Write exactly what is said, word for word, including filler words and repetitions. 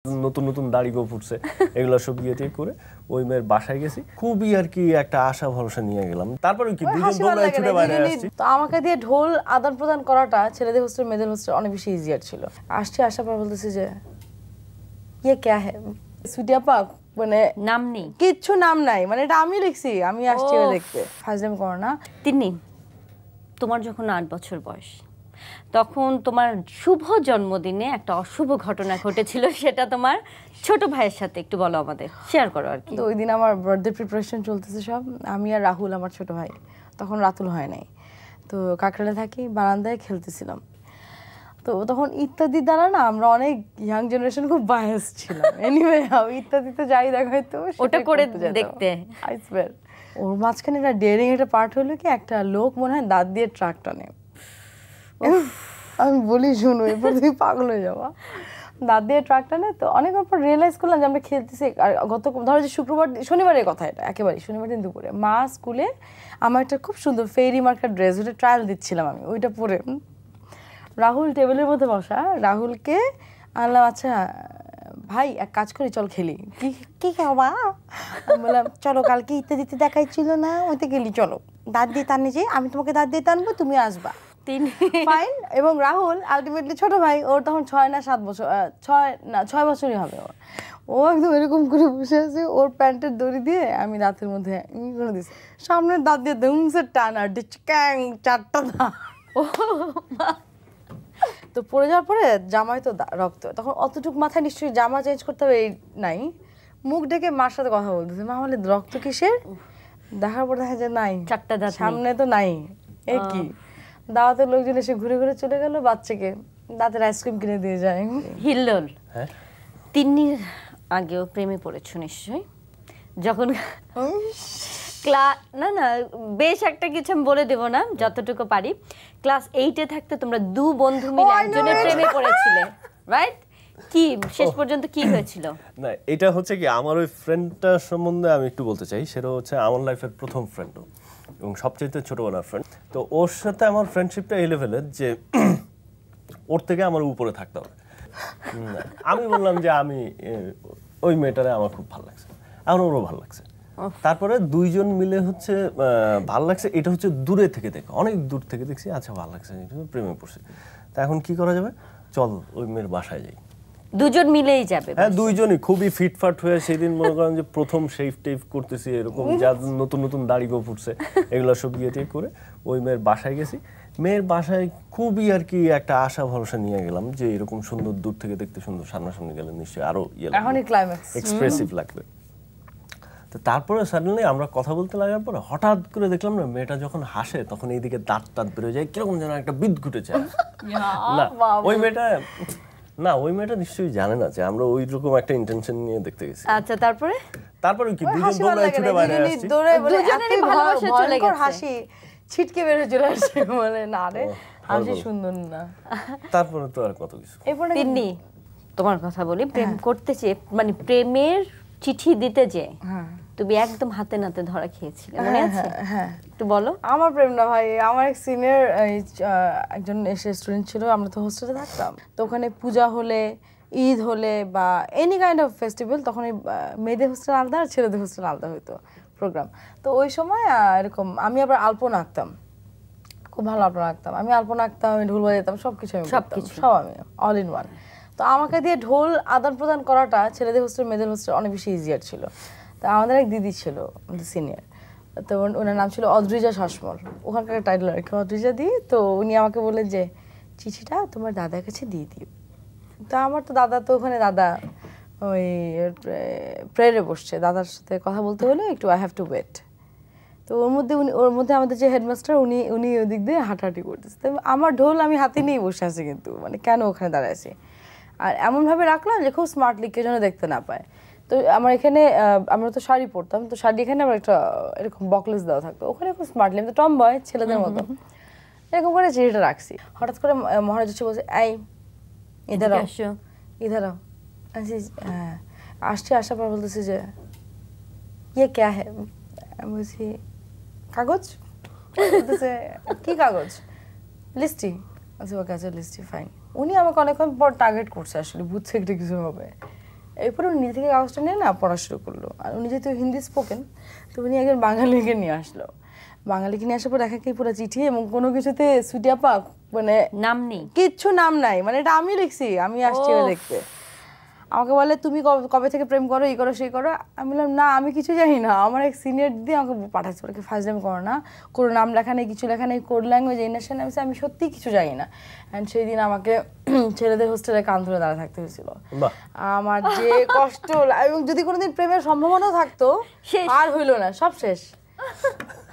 নতুন নতুন দাড়ি গো ফুটছে, এগুলো সব বিয়ে দিয়ে করে ওই মেয়ের বাসায় গেছি। খুবই আর কি একটা আশা ভরসা নিয়ে গেলাম। তারপরে কি দুজন দৌড়ায় ছুটে বাইরে আসছি। তো আমাকে দিয়ে ঢোল আদান প্রদান করাটা ছেলেদের হোস্টেল মেয়েদের হোস্টেল অনেক বেশি ইজিয়ার ছিল। আসছি, আসার পর বলতেছি যে ইয়ে ক্যা হ্যায় সুইটি আপা, মানে নাম নেই, কিচ্ছু নাম নাই, মানে এটা আমি লিখছি, আমি আসছি দেখতে। ফাজলাম করো না। তিন্নি, তোমার যখন আট বছর বয়স, তখন তোমার শুভ জন্মদিনে একটা অশুভ ঘটনা ঘটেছিল, সেটা তোমার ছোট ভাইয়ের সাথে একটু বলো, আমাদের শেয়ার করো আর কি। তো ওই দিন আমার বার্থডে প্রিপারেশন চলতেছে সব, আমি আর রাহুল আমার ছোট ভাই, তখন রাতুল হয় নাই, তো কাকরালে থাকি, বারান্দায় খেলতেছিলাম। তো তখন ইত্যাদি দ্বারা না আমরা অনেক ইয়াং জেনারেশন খুব বায়াস ছিলাম। এনিওয়ে ইত্যাদিতে যাই দেখাইতো ওটা করে দেখতে, আই সোয়্যার। ওর মাঝখানে একটা ডেয়ারিং একটা পার্ট হলো কি, একটা লোক মনে হয় দাঁত দিয়ে ট্রাক টানে। আমি বলি শুনো, এরপর তুমি পাগল হয়ে যাবা। দাঁত দিয়ে ট্রাক টানে, তো অনেকবার পর রিয়েলাইজ করলাম যে আমরা খেলতেছি। আর গত ধরো যে শুক্রবার, শনিবারের কথা এটা একেবারে, শনিবার দিন দুপুরে মা স্কুলে আমার একটা খুব সুন্দর ফেরি মার্কার ড্রেস, ওটা ট্রায়াল দিচ্ছিলাম আমি, ওইটা পরে রাহুল টেবিলের মধ্যে বসা, রাহুলকে আনলাম, আচ্ছা ভাই এক কাজ করি চল খেলি। কি কি খাবা? বললাম চলো, কালকে ইত্যাদিতে দেখাইছিল না, ওইতে গেলি, চলো দাঁত দিয়ে টানে, যে আমি তোমাকে দাঁত দিয়ে টানবো, তুমি আসবা। তিন ফাইন। এবং রাহুল আলটিমেটলি ছোট ভাই, ওর তখন ছয় না সাত বছর, ছয় না ছয় বছরই হবে ওর। ও একদম এরকম করে বসে আছে, ওর প্যান্টের দড়ি দিয়ে আমি দাঁতের মধ্যে ই করে দিচ্ছি, সামনের দাঁত দিয়ে ধুমসে টান, আর ক্যাং চারটা দাঁত। তো পড়ে যাওয়ার পরে জামাই তো রক্ত, তখন অতটুকু মাথায় নিশ্চয়ই জামা চেঞ্জ করতে হবে এই নাই, মুখ ডেকে মার সাথে কথা বলতেছে, মা বলে রক্ত কিসের? দেখার পর দেখা যায় নাই, চারটা দাঁত সামনে তো নাই। এ কি? দাওয়াতের লোকজন এসে ঘুরে ঘুরে চলে গেল, বাচ্চাকে দাঁতের আইসক্রিম কিনে দিয়ে যায়। হিল্লোল। তিন্নির আগেও প্রেমে পড়েছো নিশ্চয়ই, যখন ক্লাস, না না বেশ একটা কিছু আমি বলে দেবো না, যতটুকু পারি। ক্লাস এইটে থাকতে তোমরা দু বন্ধু মিলে একজনের প্রেমে পড়েছিলে, রাইট? কি শেষ পর্যন্ত কি হয়েছিল? না, এটা হচ্ছে কি, আমার ওই ফ্রেন্ডটার সম্বন্ধে আমি একটু বলতে চাই। সেটা হচ্ছে আমার লাইফের প্রথম ফ্রেন্ড এবং সবচেয়ে ছোটবেলার ফ্রেন্ড। তো ওর সাথে আমার ফ্রেন্ডশিপটা এই লেভেলের যে ওর থেকে আমার উপরে থাকতে হবে। আমি বললাম যে আমি ওই মেয়েটারে আমার খুব ভালো লাগছে, আমার ওরও ভালো লাগছে। তারপরে দুইজন মিলে হচ্ছে ভালো লাগছে, এটা হচ্ছে দূরে থেকে দেখে, অনেক দূর থেকে দেখছি, আচ্ছা ভালো লাগছে, প্রেমে পড়ছে। তা এখন কি করা যাবে? চল ওই মেয়ের বাসায় যাই। দুজন মিলেই যাবে? হ্যাঁ, দুইজনই খুবই ফিটফাট হয়ে সেদিন মনে করেন যে প্রথম শেভ টেভ করতেছি, এরকম যা নতুন নতুন দাড়ি গো ফুটছে, এগুলো সব বিয়ে টিয়ে করে ওই মেয়ের বাসায় গেছি। মেয়ের বাসায় খুবই আর কি একটা আশা ভরসা নিয়ে গেলাম যে এরকম সুন্দর দূর থেকে দেখতে সুন্দর, সামনাসামনি গেলে নিশ্চয়ই আরো ইয়ে এক্সপ্রেসিভ লাগবে। তো তারপরে সাডেনলি আমরা কথা বলতে লাগার পরে হঠাৎ করে দেখলাম না, মেয়েটা যখন হাসে তখন এইদিকে দাঁত টাত বেরোয় যায়, কিরকম যেন একটা বিদ্যুৎ ঘটেছে। না ওই মেয়েটা না ওই মেয়েটা নিশ্চয়ই জানে না যে আমরা ওই রকম একটা ইন্টেনশন নিয়ে দেখতে গেছি। আচ্ছা, তারপরে তারপরে কি দুজন দৌড়ায় ছুটে বাইরে আসছি, দুজনেরই ভালোবাসা চলে গেছে, হাসি ছিটকে বের হয়ে চলে আসছে, বলে না রে হাসি সুন্দর না। তারপরে তো আর কত কিছু। এরপরে তিন্নি তোমার কথা বলি, প্রেম করতে চেয়ে মানে প্রেমের চিঠি দিতে যে তুমি একদম হাতে নাতে ধরা খেয়েছিলে, মনে আছে? হ্যাঁ, একটু বলো। আমার প্রেম না ভাই, আমার এক সিনিয়র একজন এসে স্টুডেন্ট ছিল, আমরা তো হোস্টেলে থাকতাম, তো ওখানে পূজা হলে, ঈদ হলে বা এনি কাইন্ড অফ ফেস্টিভ্যাল, তখন এই মেয়েদের হোস্টেল আলাদা আর ছেলেদের হোস্টেল আলাদা হইতো প্রোগ্রাম। তো ওই সময় এরকম আমি আবার আলপনা আঁকতাম, খুব ভালো আলপনা আঁকতাম আমি, আলপনা আঁকতাম, আমি ঢোল বাজাতাম, সব কিছু আমি সব কিছু সব আমি অল ইন ওয়ান। তো আমাকে দিয়ে ঢোল আদান প্রদান করাটা ছেলেদের হোস্টেল মেয়েদের হোস্টেল অনেক বেশি ইজিয়ার ছিল। তো আমাদের এক দিদি ছিল আমাদের সিনিয়র, তো ওনার নাম ছিল অদ্রিজা শাসমল, ওখানকার টাইটেল আর কি অদ্রিজা দি। তো উনি আমাকে বললেন যে চিঠিটা তোমার দাদার কাছে দিয়ে দিও। তো আমার তো দাদা, তো ওখানে দাদা ওই প্রেয়ারে বসছে, দাদার সাথে কথা বলতে হলে একটু আই হ্যাভ টু ওয়েট। তো ওর মধ্যে উনি ওর মধ্যে আমাদের যে হেডমাস্টার উনি উনি ওই দিক দিয়ে হাঁটাহাঁটি করতেছে, তো আমার ঢোল আমি হাতে নিয়েই বসে আছি, কিন্তু মানে কেন ওখানে দাঁড়ায় আছি, আর এমনভাবে রাখলাম যে খুব স্মার্টলি কেউ যেন দেখতে না পায়। তো আমার এখানে আমরা তো শাড়ি পরতাম, তো শাড়ি এখানে আমার একটা এরকম বকলেস দেওয়া থাকতো, ওখানে খুব স্মার্টলি, আমি তো টম বয় ছেলেদের মতো এরকম করে চিঠিটা রাখছি। হঠাৎ করে মহারাজ এসে বলছে, এই ইধার ইধার হ্যাঁ আসছি। আসার পর বলতেছি যে ইয়ে ক্যা হ্যায়? আমি বলছি কাগজ। বলতেছে কি কাগজ? লিস্টি। আচ্ছা ওকে, আচ্ছা লিস্টি, ফাইন। উনি আমাকে অনেকক্ষণ পর টার্গেট করছে, আসলে বুঝছে একটা কিছু হবে। এরপরে উনি নিজে থেকে কাগজটা নিয়ে না পড়া শুরু করলো। আর উনি যেহেতু হিন্দি স্পোকেন, তো উনি একজন বাঙালিকে নিয়ে আসলো। বাঙালিকে নিয়ে আসার পর দেখা কি পুরো চিঠি এবং কোনো কিছুতে সুইটি আপা মানে নাম নেই, কিচ্ছু নাম নাই, মানে এটা আমি লিখছি, আমি আসছি দেখতে। আমাকে বলে তুমি কবে থেকে প্রেম করো, এই করো সেই করো। আমি বললাম না আমি কিছু জানি না। আমার এক সিনিয়র দিদি আমাকে পাঠাচ্ছে, বলে ফার্স্ট টাইম করো না, কোনো নাম লেখা নেই, কিছু লেখা নেই, কোড ল্যাঙ্গুয়েজ এই নেশন। আমি আমি সত্যিই কিছু জানি না। অ্যান্ড সেই দিন আমাকে ছেলেদের হোস্টেলে কান ধরে দাঁড়া থাকতে হয়েছিল। আমার যে কষ্ট, এবং যদি কোনোদিন প্রেমের সম্ভাবনা থাকতো আর হইলো না, সব শেষ।